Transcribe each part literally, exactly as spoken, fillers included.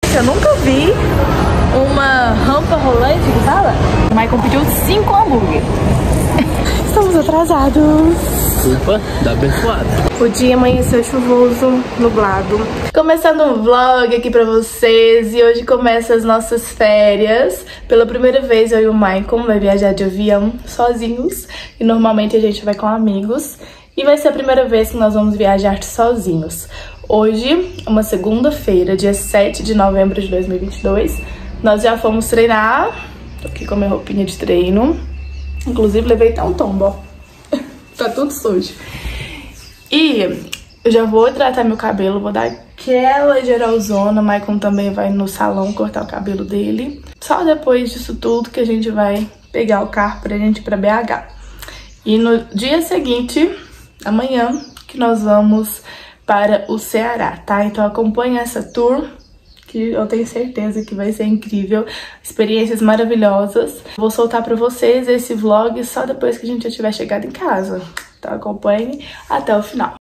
Gente, eu nunca vi uma rampa rolante, que fala? O Maicon pediu cinco hambúrguer. Estamos atrasados. Culpa da abençoada. O dia amanheceu chuvoso, nublado. Começando um vlog aqui pra vocês. E hoje começa as nossas férias. Pela primeira vez eu e o Maicon vai viajar de avião sozinhos. E normalmente a gente vai com amigos. E vai ser a primeira vez que nós vamos viajar sozinhos. Hoje, uma segunda-feira, dia sete de novembro de dois mil e vinte e dois. Nós já fomos treinar. Tô aqui com a minha roupinha de treino. Inclusive levei até um tombo, ó. Tá tudo sujo. E eu já vou hidratar meu cabelo, vou dar aquela geralzona. O Maicon também vai no salão cortar o cabelo dele. Só depois disso tudo que a gente vai pegar o carro pra gente ir pra B H. E no dia seguinte, amanhã, que nós vamos para o Ceará, tá? Então acompanha essa tour, que eu tenho certeza que vai ser incrível. Experiências maravilhosas. Vou soltar pra vocês esse vlog só depois que a gente já tiver chegado em casa. Então acompanhe até o final.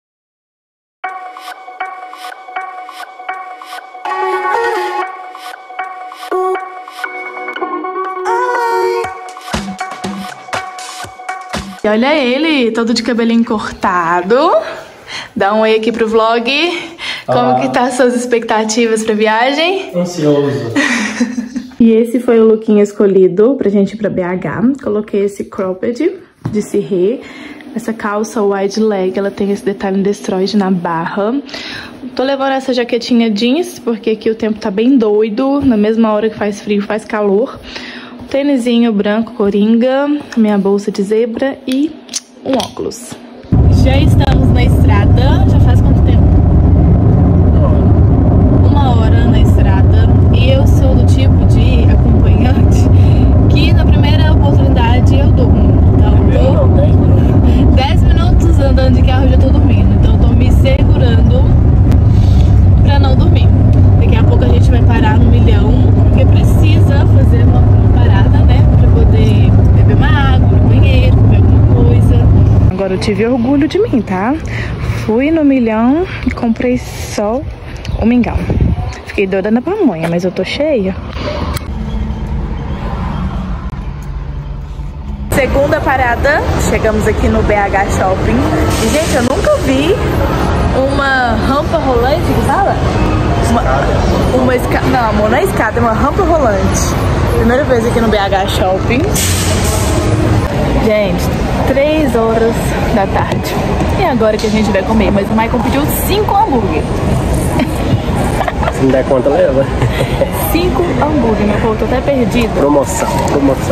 E olha ele, todo de cabelinho cortado. Dá um oi aqui pro vlog. Como ah. que tá as suas expectativas pra viagem? Ansioso. E esse foi o lookinho escolhido pra gente ir pra B H. Coloquei esse cropped de cirrê. Essa calça wide leg, ela tem esse detalhe destroyed na barra. Tô levando essa jaquetinha jeans, porque aqui o tempo tá bem doido. Na mesma hora que faz frio, faz calor. Um tênisinho branco coringa, minha bolsa de zebra e um óculos. Já estamos na estrada. Já faz quanto tempo? Uma hora na estrada. E eu sou do tipo de acompanhante que na primeira oportunidade eu durmo. Então eu tô dez minutos andando de carro e já tô dormindo. Então eu tô me segurando pra não dormir. Daqui a pouco a gente vai parar no milhão, porque precisa fazer uma, uma parada, né? Pra poder beber uma água, no banheiro, comer alguma coisa. Agora eu tive orgulho de mim, tá? Fui no milhão e comprei só o mingau. Fiquei doida na pamonha, mas eu tô cheia. Segunda parada, chegamos aqui no B H Shopping. E, gente, eu nunca vi uma rampa rolante, que fala? Uma, uma escada. Não, amor, não é escada, é uma rampa rolante. Primeira vez aqui no B H Shopping. Gente, três horas da tarde. E agora que a gente vai comer? Mas o Maicon pediu cinco hambúrguer. Se não der conta, leva. Cinco hambúrguer, meu povo, tô até perdido. Promoção, promoção.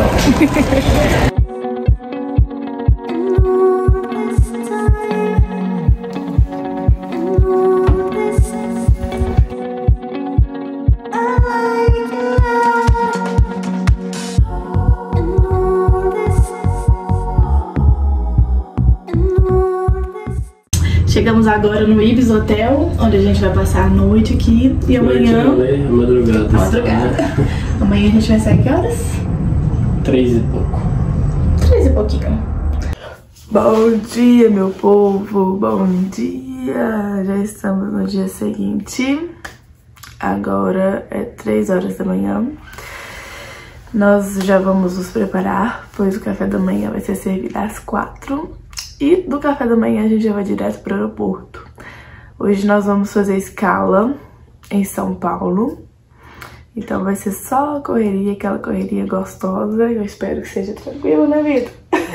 Chegamos agora no Ibis Hotel, onde a gente vai passar a noite aqui. E amanhã... Noite, a madrugada. A madrugada. Amanhã a gente vai sair que horas? Três e pouco. Três e pouquinho. Bom dia, meu povo. Bom dia. Já estamos no dia seguinte. Agora é três horas da manhã. Nós já vamos nos preparar, pois o café da manhã vai ser servido às quatro. E do café da manhã a gente já vai direto para o aeroporto. Hoje nós vamos fazer escala em São Paulo. Então vai ser só correria, aquela correria gostosa. Eu espero que seja tranquilo, né, Vitor?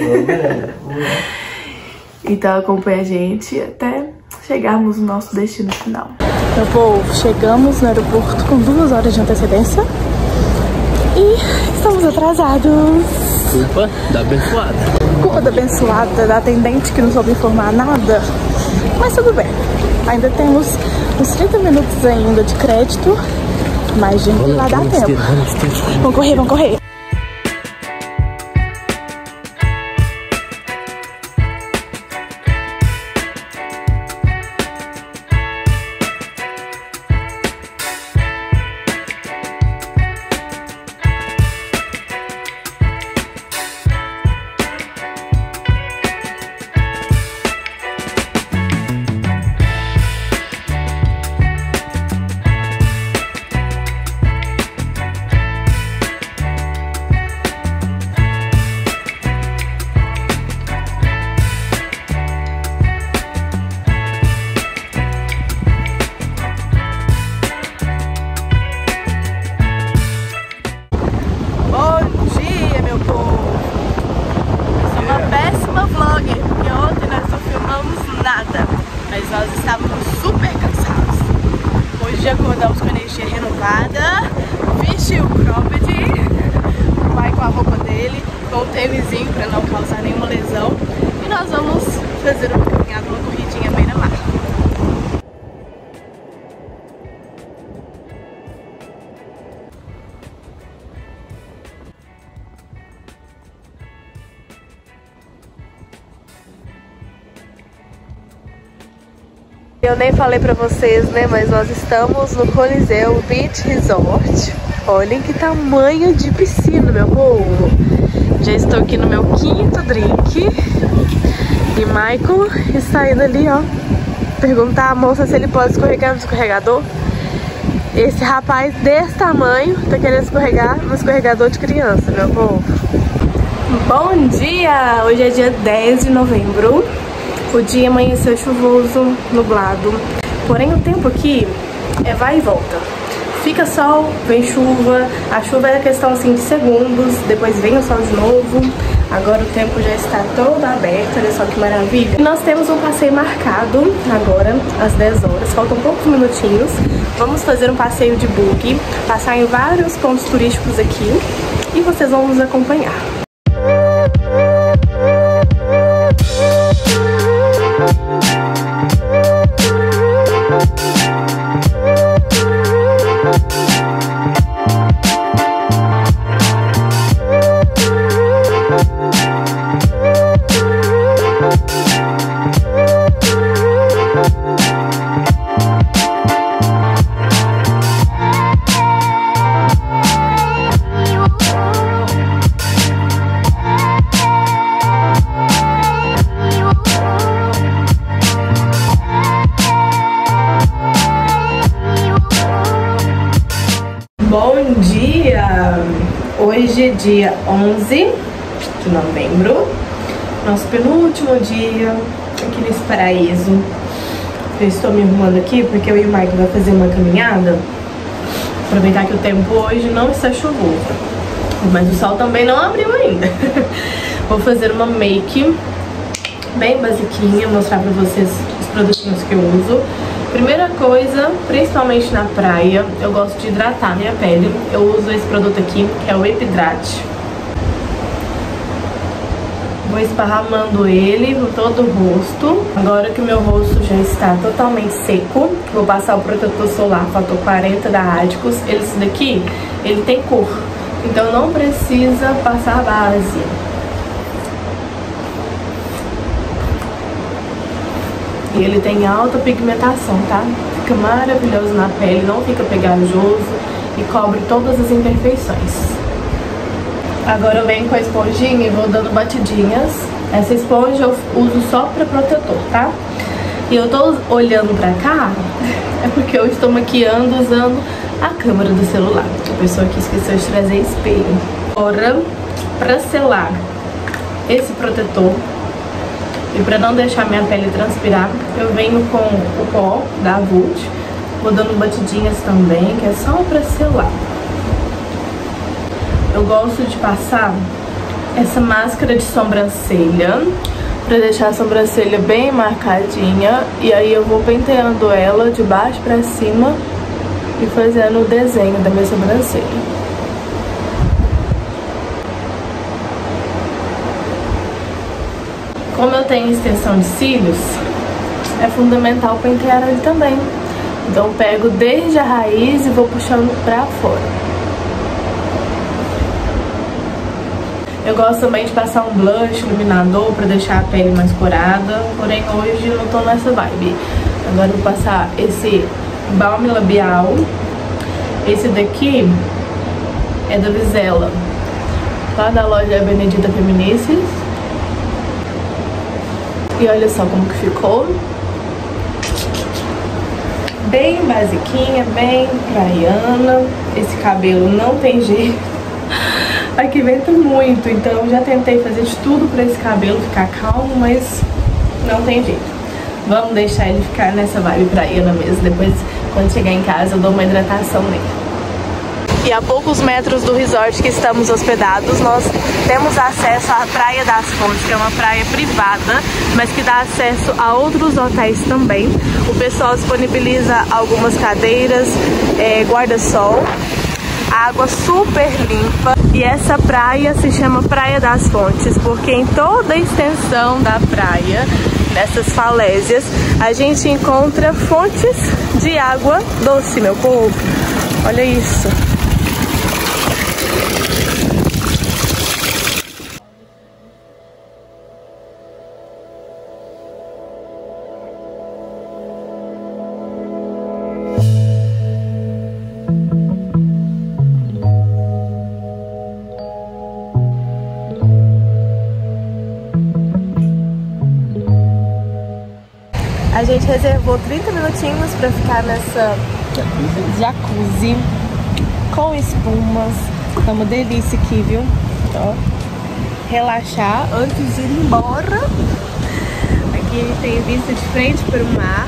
Então acompanha a gente até chegarmos no nosso destino final. Meu povo, chegamos no aeroporto com duas horas de antecedência. E estamos atrasados. Culpa da abençoada. Culpa da abençoada, da atendente que não soube informar nada. Mas tudo bem. Ainda temos uns trinta minutos ainda de crédito. Mas, gente, vai dar tempo. Vamos correr, vamos correr. tênisinho para não causar nenhuma lesão. E nós vamos fazer uma caminhada, uma corridinha beira-mar. Eu nem falei pra vocês, né, mas nós estamos no Coliseu Beach Resort. Olhem que tamanho de piscina, meu povo. Já estou aqui no meu quinto drink. E Michael está indo ali, ó, perguntar à moça se ele pode escorregar no escorregador. Esse rapaz desse tamanho tá querendo escorregar no escorregador de criança, meu povo. Bom dia! Hoje é dia dez de novembro. O dia amanheceu chuvoso, nublado. Porém o tempo aqui é vai e volta. Fica sol, vem chuva. A chuva é questão assim de segundos. Depois vem o sol de novo. Agora o tempo já está todo aberto. Olha só que maravilha. E nós temos um passeio marcado agora às dez horas. Faltam poucos minutinhos. Vamos fazer um passeio de buggy. Passar em vários pontos turísticos aqui. E vocês vão nos acompanhar. Bom dia! Hoje é dia onze de novembro, nosso penúltimo dia aqui nesse paraíso. Eu estou me arrumando aqui porque eu e o Michael vamos fazer uma caminhada. Aproveitar que o tempo hoje não está chuvoso, mas o sol também não abriu ainda. Vou fazer uma make bem basiquinha, mostrar pra vocês os produtinhos que eu uso. Primeira coisa, principalmente na praia, eu gosto de hidratar minha pele. Eu uso esse produto aqui, que é o Epidrate. Vou esparramando ele por todo o rosto. Agora que o meu rosto já está totalmente seco, vou passar o protetor solar fator quarenta da Radicus. Esse daqui, ele tem cor, então não precisa passar base. E ele tem alta pigmentação, tá? Fica maravilhoso na pele, não fica pegajoso e cobre todas as imperfeições. Agora eu venho com a esponjinha e vou dando batidinhas. Essa esponja eu uso só para protetor, tá? E eu tô olhando pra cá, é porque eu estou maquiando usando a câmera do celular. A pessoa que esqueceu de trazer espelho. Agora, pra selar esse protetor, e para não deixar minha pele transpirar, eu venho com o pó da Vult, vou dando batidinhas também, que é só para selar. Eu gosto de passar essa máscara de sobrancelha, para deixar a sobrancelha bem marcadinha, e aí eu vou penteando ela de baixo para cima e fazendo o desenho da minha sobrancelha. Como eu tenho extensão de cílios, é fundamental pentear ele também. Então eu pego desde a raiz e vou puxando pra fora. Eu gosto também de passar um blush, iluminador, pra deixar a pele mais corada. Porém hoje eu não tô nessa vibe. Agora eu vou passar esse balme labial. Esse daqui é da Vizela, lá da loja Benedita Feminices. E olha só como que ficou. Bem basiquinha, bem praiana. Esse cabelo não tem jeito. Aqui venta muito, então eu já tentei fazer de tudo pra esse cabelo ficar calmo, mas não tem jeito. Vamos deixar ele ficar nessa vibe praiana mesmo. Depois, quando chegar em casa, eu dou uma hidratação nele. E a poucos metros do resort que estamos hospedados, nós temos acesso à Praia das Fontes, que é uma praia privada, mas que dá acesso a outros hotéis também. O pessoal disponibiliza algumas cadeiras, é, guarda-sol. água super limpa. E essa praia se chama Praia das Fontes, porque em toda a extensão da praia, nessas falésias, a gente encontra fontes de água doce, meu povo. Olha isso. A gente reservou trinta minutinhos pra ficar nessa jacuzzi com espumas. Tá uma delícia aqui, viu? Ó, relaxar antes de ir embora. Aqui tem vista de frente para o mar.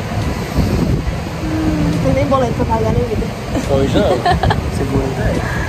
Hum, não tem nem boleto pra pagar na vida. Hoje não. Segura ideia.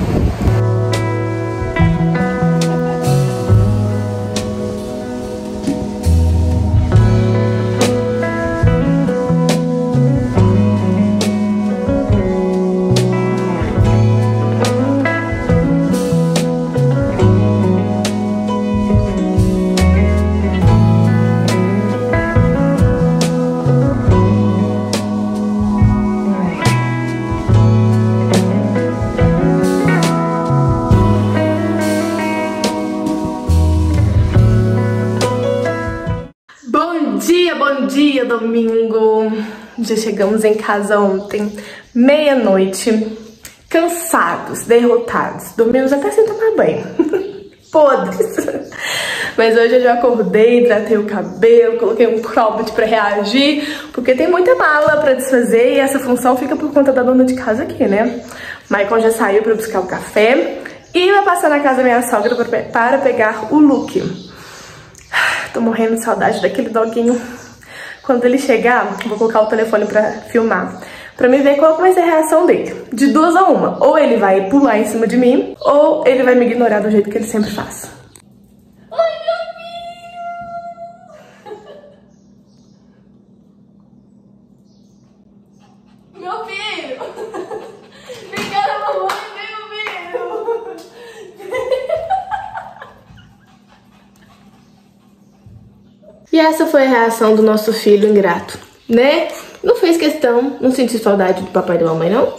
Bom dia, domingo. Já chegamos em casa ontem, meia-noite, cansados, derrotados. Dormimos até sem tomar banho. Podres. Mas hoje eu já acordei, hidratei o cabelo, coloquei um cropped pra reagir, porque tem muita mala pra desfazer e essa função fica por conta da dona de casa aqui, né? Michael já saiu pra buscar o café e vai passar na casa da minha sogra para pegar o Luke. Tô morrendo de saudade daquele doguinho. Quando ele chegar, vou colocar o telefone pra filmar, pra me ver qual vai ser a reação dele. De duas a uma. Ou ele vai pular em cima de mim, ou ele vai me ignorar do jeito que ele sempre faz. Ai, meu filho! Meu filho! Vem cá da mamãe, vem, meu filho! E essa foi a reação do nosso filho ingrato, né? Não fez questão, não sentiu saudade do papai e da mamãe, não?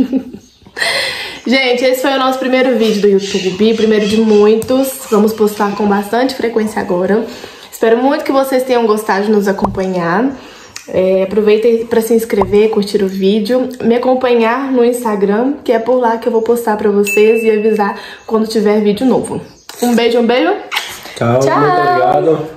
Gente, esse foi o nosso primeiro vídeo do YouTube, primeiro de muitos. Vamos postar com bastante frequência agora. Espero muito que vocês tenham gostado de nos acompanhar. É, aproveitem para se inscrever, curtir o vídeo, me acompanhar no Instagram, que é por lá que eu vou postar para vocês e avisar quando tiver vídeo novo. Um beijo, um beijo. Tchau, Tchau. muito obrigado.